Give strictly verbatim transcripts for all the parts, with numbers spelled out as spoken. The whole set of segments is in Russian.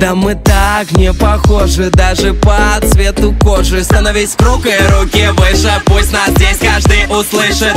Да мы так не похожи, даже по цвету кожи. Становись в круг и руки выше, пусть нас здесь каждый услышит.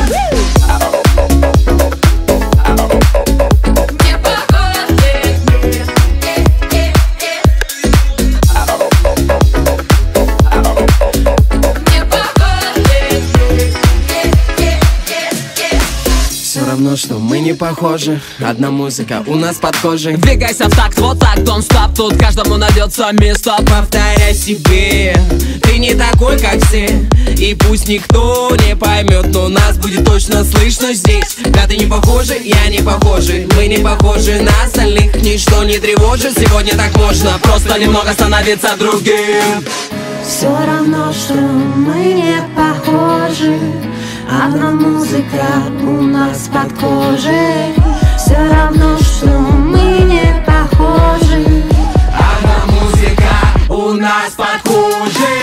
Все равно, что мы не похожи, одна музыка у нас под кожей. Двигайся в такт, вот так, don't stop, тут каждому найдется место. Повторяй себе, ты не такой, как все. И пусть никто не поймет, но нас будет точно слышно здесь. Да ты не похожи, я не похожи, мы не похожи на остальных. Ничто не тревожит, сегодня так можно просто немного становиться другим. Все равно, что мы не похожи, одна музыка у нас под кожей. Все равно, что мы не похожи, одна музыка у нас под кожей.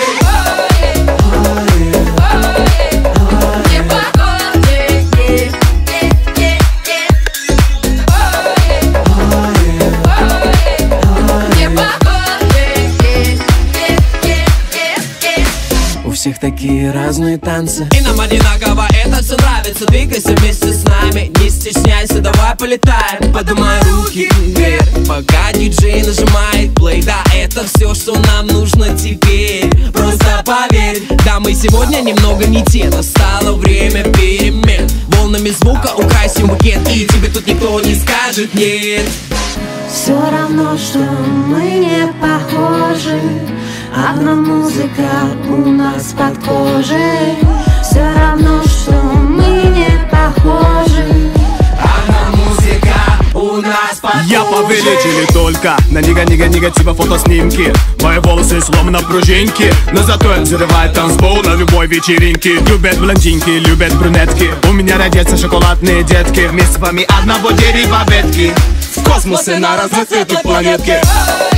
У всех такие разные танцы, И нам одинаково это все нравится. двигайся вместе с нами, не стесняйся, давай полетаем. Поднимай руки вверх, пока диджей нажимает плей. Да, это все, что нам нужно теперь. Просто поверь, да, мы сегодня немного не те. Настало время перемен. Волнами звука украсим букет, и тебе тут никто не скажет нет. все равно, что мы не похожи, одна музыка у нас под кожей. Все равно, что мы не похожи, одна музыка у нас под кожей. Я повелитель только на нега-нега-негатива фотоснимки. Мои волосы словно пружинки, но зато взрывает танцпол на любой вечеринке. Любят блондинки, любят брюнетки, у меня родятся шоколадные детки. Мы с вами одного дерева ветки, в космосе на разноцветной планетке.